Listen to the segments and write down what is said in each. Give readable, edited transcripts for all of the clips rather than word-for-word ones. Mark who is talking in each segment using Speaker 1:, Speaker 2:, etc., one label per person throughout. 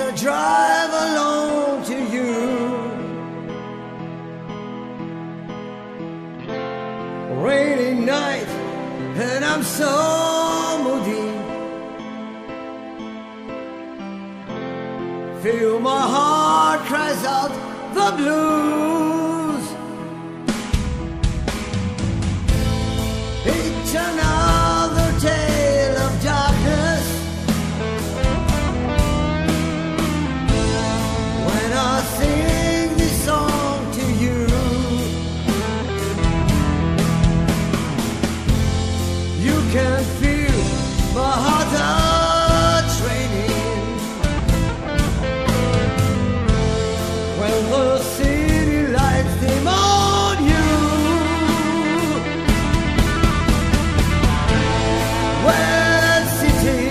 Speaker 1: I drive alone to you. Rainy night and I'm so moody. Feel my heart cries out the blues. It's another tale of darkness when I sing this song to you. You can feel my heart training when the city lights dim on you. West city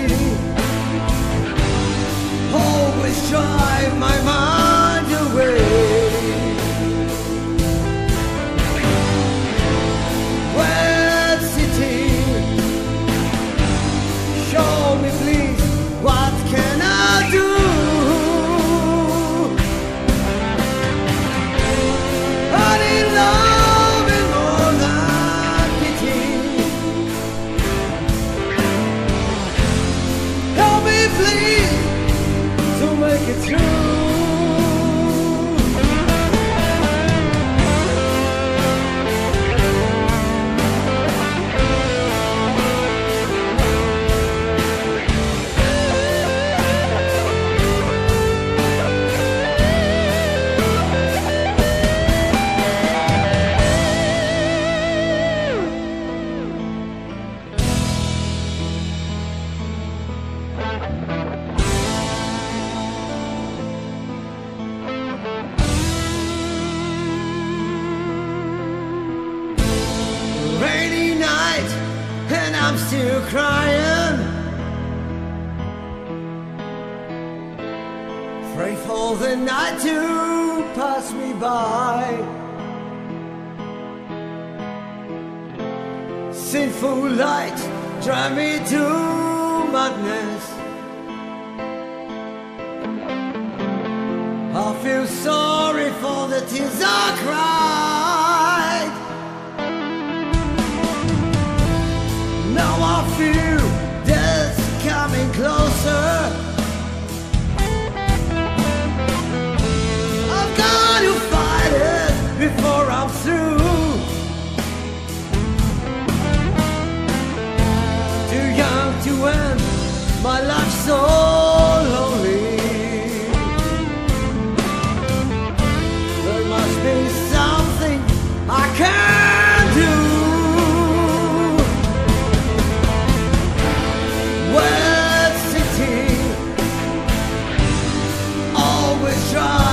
Speaker 1: always drive my mind away. West city, show me please, what can I do? I need love and more than pity. Help me please to make it true. Rainy night and I'm still crying. Pray for the night to pass me by. Sinful light drive me to madness. I feel sorry for the tears I cried. Now I feel death coming closer. I've got to fight it before I'm through. Too young to end my life so lonely. There must be something I can do. West city always try.